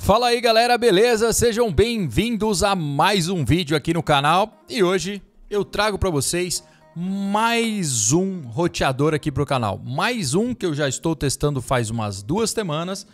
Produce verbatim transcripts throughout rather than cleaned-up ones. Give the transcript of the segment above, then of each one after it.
Fala aí galera, beleza? Sejam bem-vindos a mais um vídeo aqui no canal e hoje eu trago para vocês mais um roteador aqui para o canal. Mais um que eu já estou testando faz umas duas semanas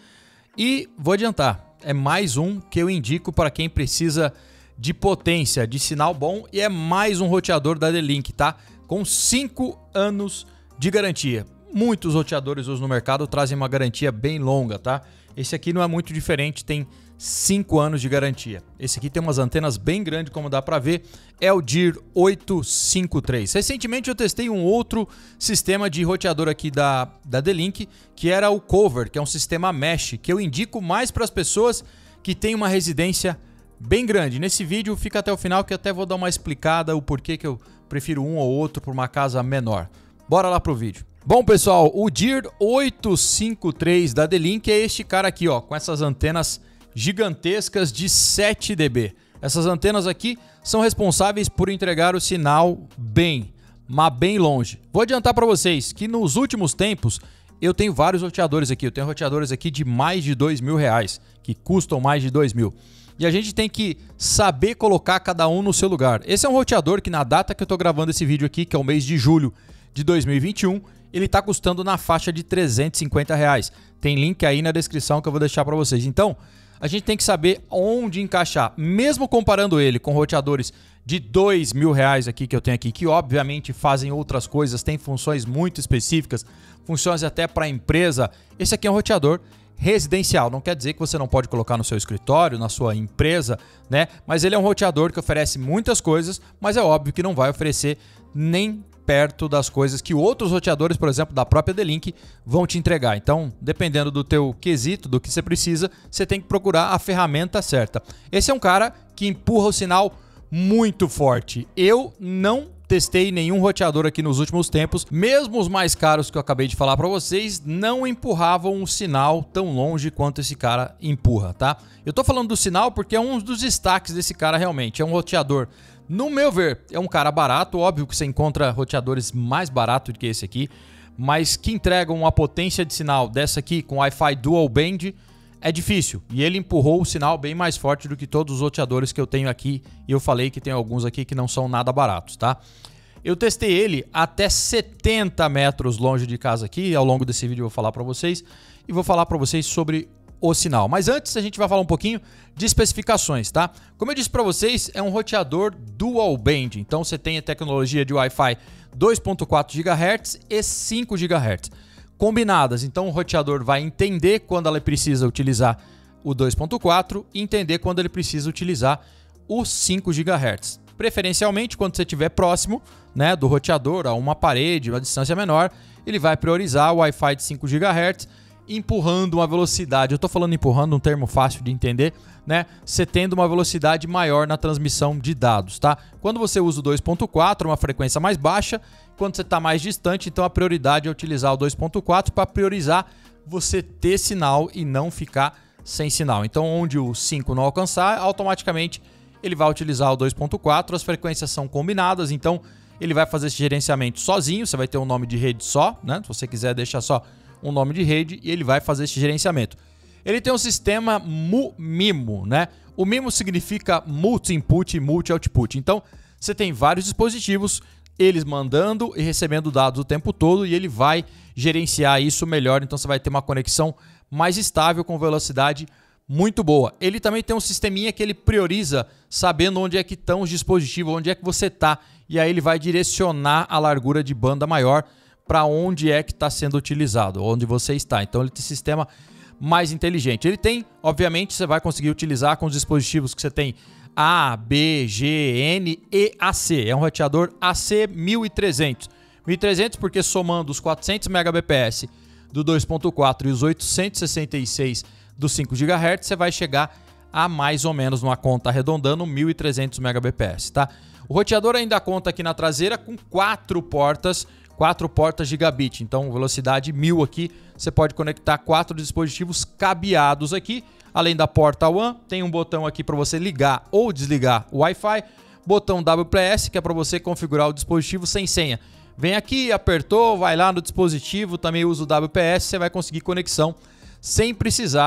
e vou adiantar, é mais um que eu indico para quem precisa de potência, de sinal bom e é mais um roteador da D-Link, tá? Com cinco anos de garantia. Muitos roteadores hoje no mercado trazem uma garantia bem longa, tá? Esse aqui não é muito diferente, tem cinco anos de garantia. Esse aqui tem umas antenas bem grandes, como dá para ver, é o D I R oitocentos e cinquenta e três. Recentemente eu testei um outro sistema de roteador aqui da, da D-Link, que era o Cover, que é um sistema mesh, que eu indico mais para as pessoas que têm uma residência bem grande. Nesse vídeo fica até o final que eu até vou dar uma explicada o porquê que eu prefiro um ou outro por uma casa menor. Bora lá pro vídeo. Bom pessoal, o D I R oitocentos e cinquenta e três da D-Link é este cara aqui, ó, com essas antenas gigantescas de sete decibéis. Essas antenas aqui são responsáveis por entregar o sinal bem, mas bem longe. Vou adiantar para vocês que nos últimos tempos eu tenho vários roteadores aqui. Eu tenho roteadores aqui de mais de dois mil reais, que custam mais de dois mil. E a gente tem que saber colocar cada um no seu lugar. Esse é um roteador que na data que eu estou gravando esse vídeo aqui, que é o mês de julho de dois mil e vinte e um, ele está custando na faixa de trezentos e cinquenta reais. Tem link aí na descrição que eu vou deixar para vocês. Então, a gente tem que saber onde encaixar. Mesmo comparando ele com roteadores de dois mil reais aqui que eu tenho aqui, que obviamente fazem outras coisas, tem funções muito específicas, funções até para a empresa. Esse aqui é um roteador residencial. Não quer dizer que você não pode colocar no seu escritório, na sua empresa, né? Mas ele é um roteador que oferece muitas coisas, mas é óbvio que não vai oferecer nem perto das coisas que outros roteadores, por exemplo, da própria D-Link, vão te entregar. Então, dependendo do teu quesito, do que você precisa, você tem que procurar a ferramenta certa. Esse é um cara que empurra o sinal muito forte. Eu não testei nenhum roteador aqui nos últimos tempos, mesmo os mais caros que eu acabei de falar para vocês, não empurravam um sinal tão longe quanto esse cara empurra, tá? Eu tô falando do sinal porque é um dos destaques desse cara realmente, é um roteador. No meu ver, é um cara barato, óbvio que você encontra roteadores mais baratos do que esse aqui, mas que entregam uma potência de sinal dessa aqui com Wi-Fi Dual Band é difícil. E ele empurrou o sinal bem mais forte do que todos os roteadores que eu tenho aqui, e eu falei que tem alguns aqui que não são nada baratos, tá? Eu testei ele até setenta metros longe de casa aqui, ao longo desse vídeo eu vou falar para vocês, e vou falar para vocês sobre o sinal. Mas antes a gente vai falar um pouquinho de especificações, tá? Como eu disse para vocês, é um roteador Dual Band. Então você tem a tecnologia de Wi-Fi dois ponto quatro gigahertz e cinco gigahertz combinadas. Então o roteador vai entender quando ele precisa utilizar o dois ponto quatro e entender quando ele precisa utilizar o cinco gigahertz. Preferencialmente quando você estiver próximo, né, do roteador a uma parede, uma distância menor, ele vai priorizar o Wi-Fi de cinco gigahertz, empurrando uma velocidade, eu estou falando empurrando um termo fácil de entender, né? Você tendo uma velocidade maior na transmissão de dados, tá? Quando você usa o dois ponto quatro, uma frequência mais baixa, quando você está mais distante, então a prioridade é utilizar o dois ponto quatro para priorizar você ter sinal e não ficar sem sinal. Então, onde o cinco não alcançar, automaticamente ele vai utilizar o dois ponto quatro, as frequências são combinadas, então ele vai fazer esse gerenciamento sozinho, você vai ter um nome de rede só, né? Se você quiser deixar só um nome de rede e ele vai fazer esse gerenciamento. Ele tem um sistema MU-MIMO, né? O MIMO significa Multi-Input e Multi-Output. Então, você tem vários dispositivos, eles mandando e recebendo dados o tempo todo e ele vai gerenciar isso melhor. Então, você vai ter uma conexão mais estável com velocidade muito boa. Ele também tem um sisteminha que ele prioriza sabendo onde é que estão os dispositivos, onde é que você está. E aí ele vai direcionar a largura de banda maior para onde é que está sendo utilizado, onde você está. Então ele tem sistema mais inteligente. Ele tem, obviamente, você vai conseguir utilizar com os dispositivos que você tem A, B, G, N e A C. É um roteador A C mil e trezentos. mil e trezentos porque somando os quatrocentos megabps do dois ponto quatro e os oitocentos e sessenta e seis do cinco gigahertz, você vai chegar a mais ou menos, numa conta arredondando, mil e trezentos megabps, tá? O roteador ainda conta aqui na traseira com quatro portas, quatro portas gigabit, então velocidade mil aqui, você pode conectar quatro dispositivos cabeados aqui, além da porta WAN, tem um botão aqui para você ligar ou desligar o Wi-Fi, botão W P S, que é para você configurar o dispositivo sem senha. Vem aqui, apertou, vai lá no dispositivo, também usa o W P S, você vai conseguir conexão sem precisar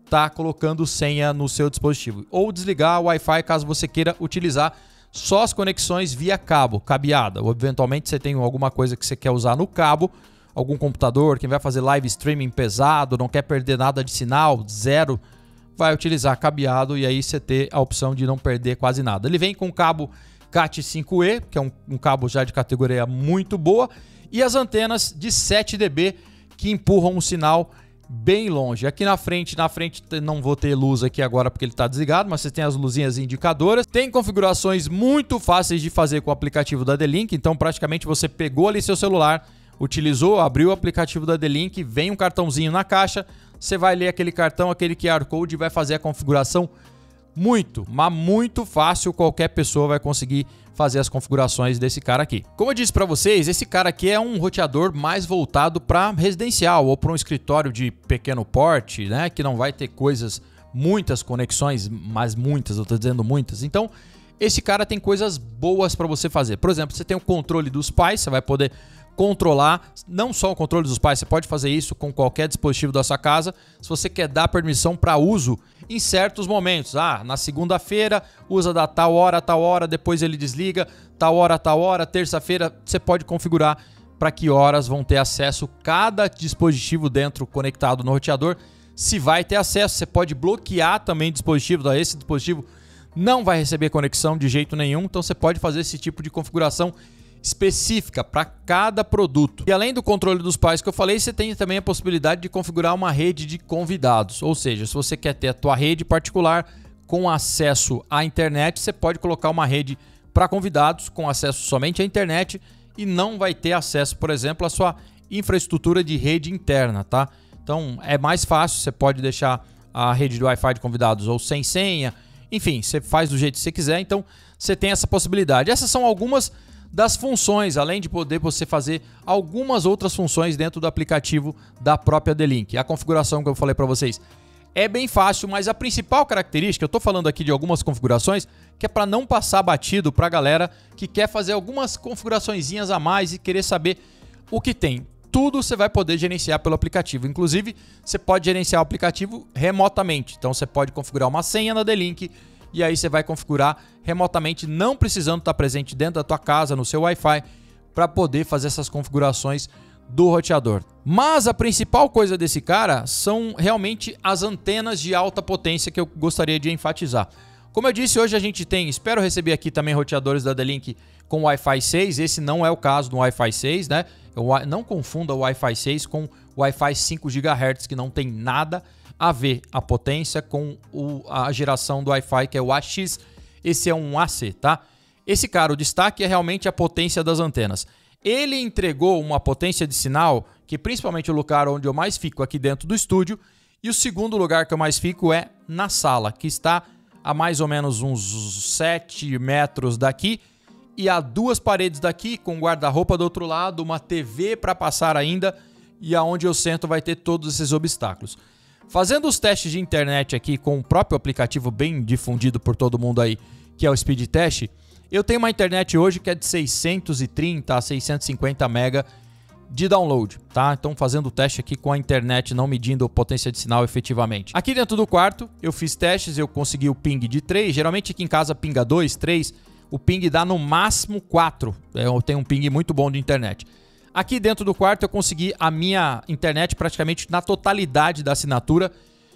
tá colocando senha no seu dispositivo. Ou desligar o Wi-Fi caso você queira utilizar só as conexões via cabo, cabeada. Ou eventualmente você tem alguma coisa que você quer usar no cabo, algum computador, quem vai fazer live streaming pesado, não quer perder nada de sinal, zero, vai utilizar cabeado e aí você ter a opção de não perder quase nada. Ele vem com cabo Cat cinco E, que é um, um cabo já de categoria muito boa, e as antenas de sete decibéis que empurram o sinal bem longe. Aqui na frente, na frente não vou ter luz aqui agora porque ele está desligado, mas você tem as luzinhas indicadoras. Tem configurações muito fáceis de fazer com o aplicativo da D-Link, então praticamente você pegou ali seu celular, utilizou, abriu o aplicativo da D-Link, vem um cartãozinho na caixa, você vai ler aquele cartão, aquele Q R Code e vai fazer a configuração muito, mas muito fácil. Qualquer pessoa vai conseguir fazer as configurações desse cara aqui. Como eu disse para vocês, esse cara aqui é um roteador mais voltado para residencial ou para um escritório de pequeno porte, né, que não vai ter coisas, muitas conexões, mas muitas, eu estou dizendo muitas. Então, esse cara tem coisas boas para você fazer. Por exemplo, você tem o controle dos pais, você vai poder controlar, não só o controle dos pais, você pode fazer isso com qualquer dispositivo da sua casa, se você quer dar permissão para uso em certos momentos. Ah, na segunda-feira usa da tal hora a tal hora, depois ele desliga, tal hora a tal hora, terça-feira você pode configurar para que horas vão ter acesso cada dispositivo dentro conectado no roteador, se vai ter acesso. Você pode bloquear também dispositivo, esse dispositivo não vai receber conexão de jeito nenhum, então você pode fazer esse tipo de configuração específica para cada produto. E além do controle dos pais que eu falei, você tem também a possibilidade de configurar uma rede de convidados. Ou seja, se você quer ter a tua rede particular com acesso à internet, você pode colocar uma rede para convidados com acesso somente à internet e não vai ter acesso, por exemplo, à sua infraestrutura de rede interna, tá? Então é mais fácil, você pode deixar a rede de Wi-Fi de convidados ou sem senha, enfim, você faz do jeito que você quiser, então você tem essa possibilidade. Essas são algumas das funções, além de poder você fazer algumas outras funções dentro do aplicativo da própria D-Link. A configuração que eu falei para vocês é bem fácil, mas a principal característica, eu estou falando aqui de algumas configurações, que é para não passar batido para a galera que quer fazer algumas configuraçõezinhas a mais e querer saber o que tem. Tudo você vai poder gerenciar pelo aplicativo. Inclusive, você pode gerenciar o aplicativo remotamente. Então, você pode configurar uma senha na D-Link e aí você vai configurar remotamente, não precisando estar presente dentro da tua casa, no seu Wi-Fi, para poder fazer essas configurações do roteador. Mas a principal coisa desse cara são realmente as antenas de alta potência que eu gostaria de enfatizar. Como eu disse, hoje a gente tem, espero receber aqui também roteadores da D-Link com Wi-Fi seis. Esse não é o caso do Wi-Fi seis, né? Eu não confunda o Wi-Fi seis com o Wi-Fi cinco gigahertz, que não tem nada a ver a potência com o, a geração do Wi-Fi, que é o A X. Esse é um A C, tá? Esse cara, o destaque é realmente a potência das antenas. Ele entregou uma potência de sinal, que principalmente o lugar onde eu mais fico aqui dentro do estúdio, e o segundo lugar que eu mais fico é na sala, que está a mais ou menos uns sete metros daqui, e a duas paredes daqui, com guarda-roupa do outro lado, uma T V para passar ainda, e aonde eu sento vai ter todos esses obstáculos. Fazendo os testes de internet aqui com o próprio aplicativo bem difundido por todo mundo aí, que é o Speed Test, eu tenho uma internet hoje que é de seiscentos e trinta a seiscentos e cinquenta mega de download, tá? Então fazendo o teste aqui com a internet, não medindo a potência de sinal efetivamente. Aqui dentro do quarto eu fiz testes, eu consegui o ping de três, geralmente aqui em casa pinga dois, três, o ping dá no máximo quatro, eu tenho um ping muito bom de internet. Aqui dentro do quarto eu consegui a minha internet praticamente na totalidade da assinatura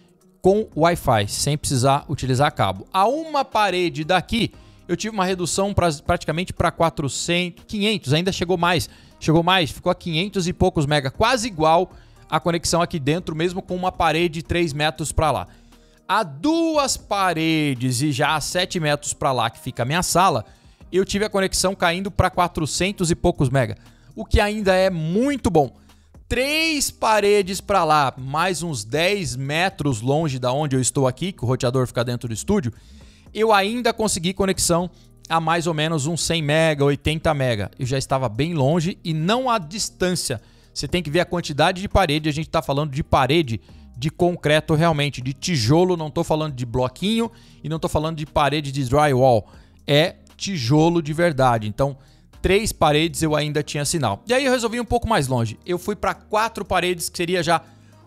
com Wi-Fi, sem precisar utilizar cabo. A uma parede daqui eu tive uma redução pra, praticamente para quatrocentos, quinhentos, ainda chegou mais, chegou mais, ficou a quinhentos e poucos mega, quase igual a conexão aqui dentro, mesmo com uma parede de três metros para lá. A duas paredes e já a sete metros para lá, que fica a minha sala, eu tive a conexão caindo para quatrocentos e poucos mega. O que ainda é muito bom. Três paredes para lá, mais uns dez metros longe da onde eu estou aqui, que o roteador fica dentro do estúdio, eu ainda consegui conexão a mais ou menos uns cem mega, oitenta mega. Eu já estava bem longe e não a distância. Você tem que ver a quantidade de parede. A gente está falando de parede de concreto realmente, de tijolo. Não estou falando de bloquinho e não estou falando de parede de drywall. É tijolo de verdade. Então, três paredes eu ainda tinha sinal. E aí eu resolvi ir um pouco mais longe. Eu fui para quatro paredes, que seria já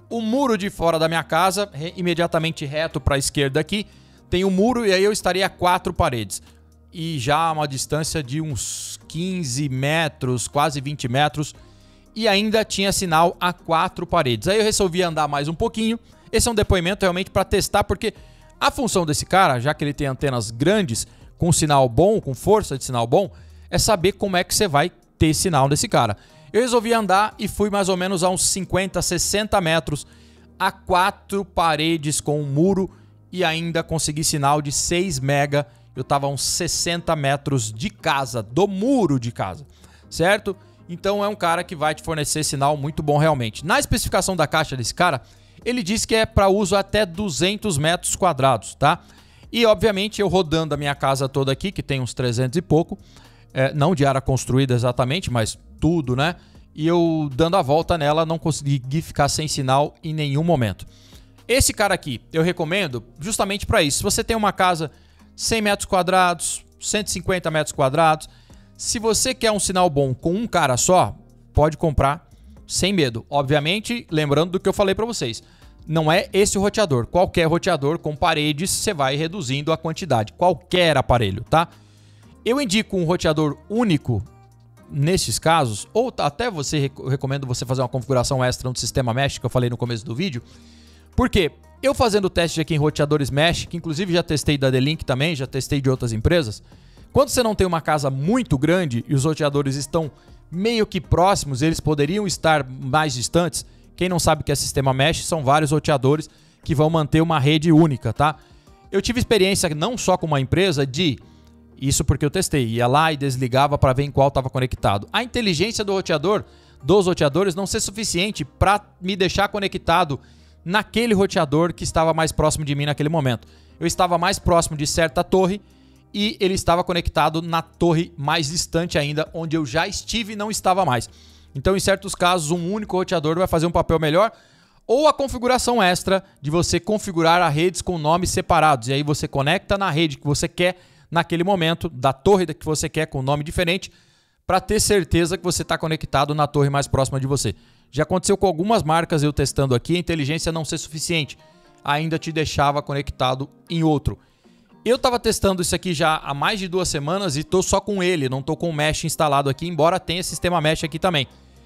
o muro de fora da minha casa, imediatamente reto para a esquerda aqui, tem um muro e aí eu estaria a quatro paredes. E já a uma distância de uns quinze metros, quase vinte metros, e ainda tinha sinal a quatro paredes. Aí eu resolvi andar mais um pouquinho. Esse é um depoimento realmente para testar, porque a função desse cara, já que ele tem antenas grandes, com sinal bom, com força de sinal bom, é saber como é que você vai ter sinal desse cara. Eu resolvi andar e fui mais ou menos a uns cinquenta, sessenta metros a quatro paredes com um muro e ainda consegui sinal de seis mega. Eu estava a uns sessenta metros de casa, do muro de casa, certo? Então é um cara que vai te fornecer sinal muito bom realmente. Na especificação da caixa desse cara, ele diz que é para uso até duzentos metros quadrados, tá? E obviamente eu rodando a minha casa toda aqui, que tem uns trezentos e pouco, é, não de área construída exatamente, mas tudo, né? E eu dando a volta nela, não consegui ficar sem sinal em nenhum momento. Esse cara aqui, eu recomendo justamente para isso. Se você tem uma casa cem metros quadrados, cento e cinquenta metros quadrados, se você quer um sinal bom com um cara só, pode comprar sem medo. Obviamente, lembrando do que eu falei para vocês, não é esse o roteador. Qualquer roteador com paredes, você vai reduzindo a quantidade. Qualquer aparelho, tá? Eu indico um roteador único nesses casos, ou até você eu recomendo você fazer uma configuração extra no sistema mesh que eu falei no começo do vídeo. Porque eu fazendo o teste aqui em roteadores mesh, que inclusive já testei da D-Link também, já testei de outras empresas, quando você não tem uma casa muito grande e os roteadores estão meio que próximos, eles poderiam estar mais distantes. Quem não sabe o que é sistema mesh, são vários roteadores que vão manter uma rede única, tá? Eu tive experiência não só com uma empresa de... Isso porque eu testei, ia lá e desligava para ver em qual estava conectado. A inteligência do roteador, dos roteadores, não ser suficiente para me deixar conectado naquele roteador que estava mais próximo de mim naquele momento. Eu estava mais próximo de certa torre e ele estava conectado na torre mais distante ainda, onde eu já estive e não estava mais. Então, em certos casos, um único roteador vai fazer um papel melhor, ou a configuração extra de você configurar as redes com nomes separados. E aí você conecta na rede que você quer naquele momento, da torre que você quer com nome diferente, para ter certeza que você está conectado na torre mais próxima de você. Já aconteceu com algumas marcas eu testando aqui, a inteligência não ser suficiente, ainda te deixava conectado em outro. Eu estava testando isso aqui já há mais de duas semanas e estou só com ele, não estou com o mesh instalado aqui, embora tenha sistema mesh aqui também.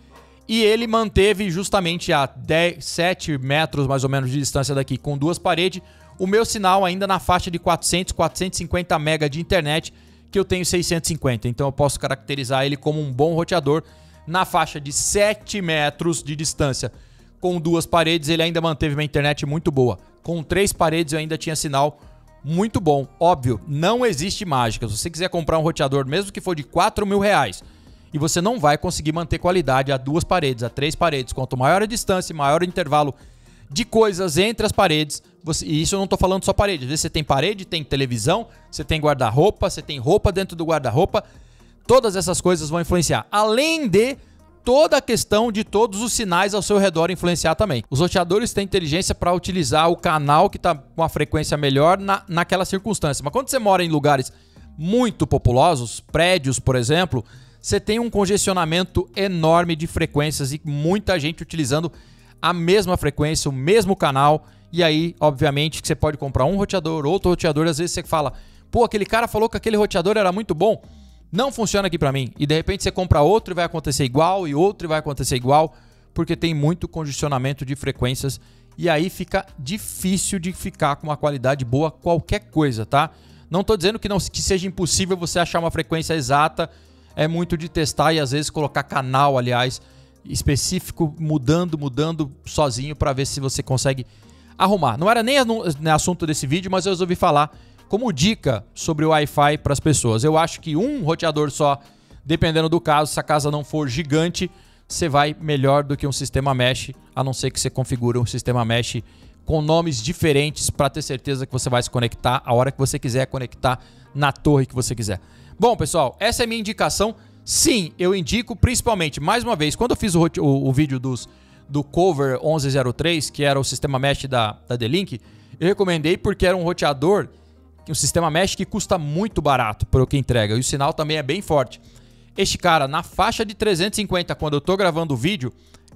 E ele manteve justamente a dez, sete metros mais ou menos de distância daqui, com duas paredes, o meu sinal ainda na faixa de quatrocentos, quatrocentos e cinquenta mega de internet, que eu tenho seiscentos e cinquenta. Então eu posso caracterizar ele como um bom roteador. Na faixa de sete metros de distância, com duas paredes, ele ainda manteve uma internet muito boa. Com três paredes eu ainda tinha sinal muito bom. Óbvio, não existe mágica. Se você quiser comprar um roteador, mesmo que for de quatro mil reais, e você não vai conseguir manter qualidade a duas paredes, a três paredes. Quanto maior a distância, maior o intervalo de coisas entre as paredes, você, e isso eu não estou falando só parede. Às vezes você tem parede, tem televisão, você tem guarda-roupa, você tem roupa dentro do guarda-roupa. Todas essas coisas vão influenciar. Além de toda a questão de todos os sinais ao seu redor influenciar também. Os roteadores têm inteligência para utilizar o canal que está com a frequência melhor na, naquela circunstância. Mas quando você mora em lugares muito populosos, prédios, por exemplo, você tem um congestionamento enorme de frequências e muita gente utilizando a mesma frequência, o mesmo canal. E aí, obviamente, que você pode comprar um roteador, outro roteador. Às vezes você fala, pô, aquele cara falou que aquele roteador era muito bom. Não funciona aqui pra mim. E de repente você compra outro e vai acontecer igual, e outro e vai acontecer igual, porque tem muito congestionamento de frequências. E aí fica difícil de ficar com uma qualidade boa qualquer coisa, tá? Não tô dizendo que, não, que seja impossível você achar uma frequência exata. É muito de testar e às vezes colocar canal, aliás, específico, mudando, mudando sozinho para ver se você consegue arrumar. Não era nem assunto desse vídeo, mas eu resolvi falar como dica sobre o Wi-Fi para as pessoas. Eu acho que um roteador só, dependendo do caso, se a casa não for gigante, você vai melhor do que um sistema mesh, a não ser que você configure um sistema mesh com nomes diferentes para ter certeza que você vai se conectar a hora que você quiser conectar na torre que você quiser. Bom, pessoal, essa é a minha indicação. Sim, eu indico principalmente, mais uma vez, quando eu fiz o, o, o vídeo dos, do Cover onze zero três, que era o sistema mesh da, da D-Link, eu recomendei porque era um roteador, um sistema mesh que custa muito barato para o que entrega. E o sinal também é bem forte. Este cara, na faixa de trezentos e cinquenta, quando eu estou gravando o vídeo,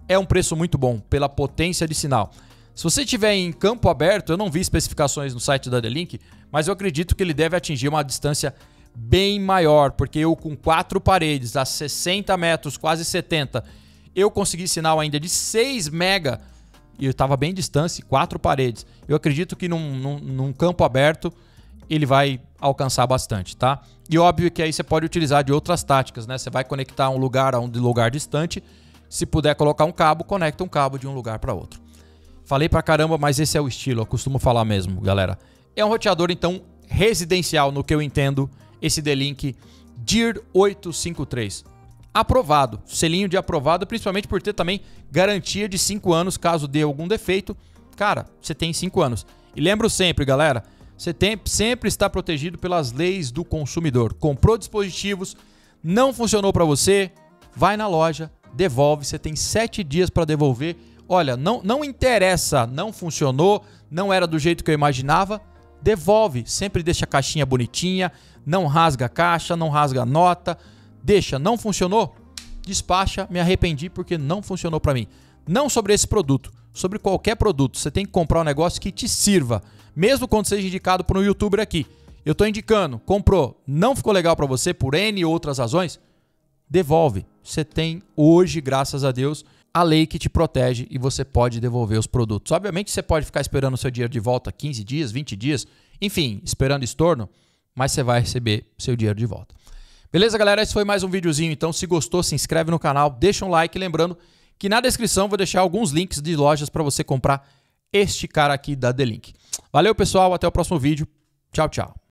é um preço muito bom pela potência de sinal. Se você estiver em campo aberto, eu não vi especificações no site da D-Link, mas eu acredito que ele deve atingir uma distância bem maior, porque eu com quatro paredes a sessenta metros, quase setenta, eu consegui sinal ainda de seis mega e eu estava bem distante, quatro paredes. Eu acredito que num, num, num campo aberto ele vai alcançar bastante, tá? E óbvio que aí você pode utilizar de outras táticas, né? Você vai conectar um lugar a um lugar distante, se puder colocar um cabo, conecta um cabo de um lugar para outro. Falei pra caramba, mas esse é o estilo, eu costumo falar mesmo, galera. É um roteador, então, residencial, no que eu entendo, esse D-Link D I R oitocentos e cinquenta e três. Aprovado, selinho de aprovado, principalmente por ter também garantia de cinco anos, caso dê algum defeito. Cara, você tem cinco anos. E lembro sempre, galera, você tem, sempre está protegido pelas leis do consumidor. Comprou dispositivos, não funcionou para você, vai na loja, devolve, você tem sete dias para devolver. Olha, não, não interessa, não funcionou, não era do jeito que eu imaginava, devolve. Sempre deixa a caixinha bonitinha, não rasga a caixa, não rasga a nota, deixa, não funcionou, despacha, me arrependi porque não funcionou para mim. Não sobre esse produto, sobre qualquer produto, você tem que comprar um negócio que te sirva, mesmo quando seja indicado por um youtuber aqui. Eu estou indicando, comprou, não ficou legal para você por N outras razões, devolve. Você tem hoje, graças a Deus, a lei que te protege e você pode devolver os produtos. Obviamente você pode ficar esperando o seu dinheiro de volta quinze dias, vinte dias, enfim, esperando estorno, mas você vai receber seu dinheiro de volta. Beleza, galera? Esse foi mais um videozinho, então se gostou, se inscreve no canal, deixa um like, lembrando que na descrição eu vou deixar alguns links de lojas para você comprar este cara aqui da D-Link. Valeu, pessoal, até o próximo vídeo. Tchau, tchau.